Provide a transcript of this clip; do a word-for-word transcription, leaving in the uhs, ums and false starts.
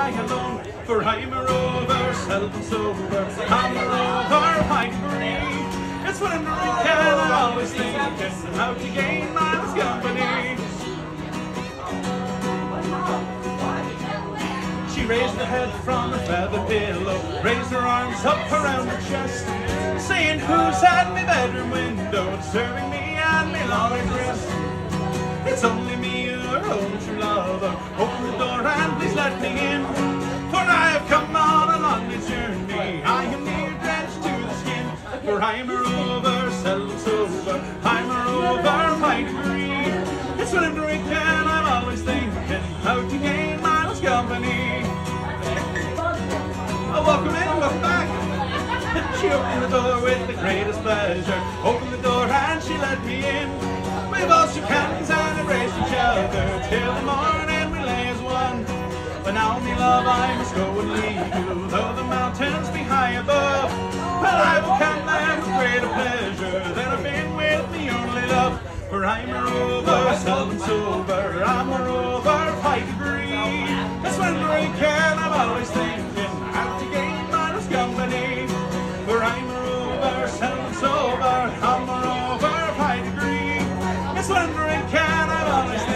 I alone, for I'm a rover, seldom sober. I'm a rover, high degree. It's when I'm drunk and I'm always thinking how to gain my company. She raised her head from her feather pillow, raised her arms up around her chest, saying, who's at my bedroom window, serving me and me lonely wrist? It's only me, your own true lover. Open the door and please let me in, for I have come on a lonely journey. I am near drenched to the skin, for I am a rover, seldom sober. I'm a rover, high degree. It's when I'm drinking, I'm always thinking how to gain my lost company. Oh, welcome in, welcome back. She opened the door with the greatest pleasure. Opened the door and she let me in. We both shook hands and embraced each other till the morning we lay as one. But now, me love, I must go and leave you, though the mountains be high above. Well, I will come there with greater pleasure than I've been with me only love. For I'm a rover, seldom sober. I'm a rover, high degree. That's when I'm drinking, I'm always thinking how to gain my lost company. For I'm a rover, seldom sober. I'm a rover, high degree. It's when I'm drinking, I'm always thinking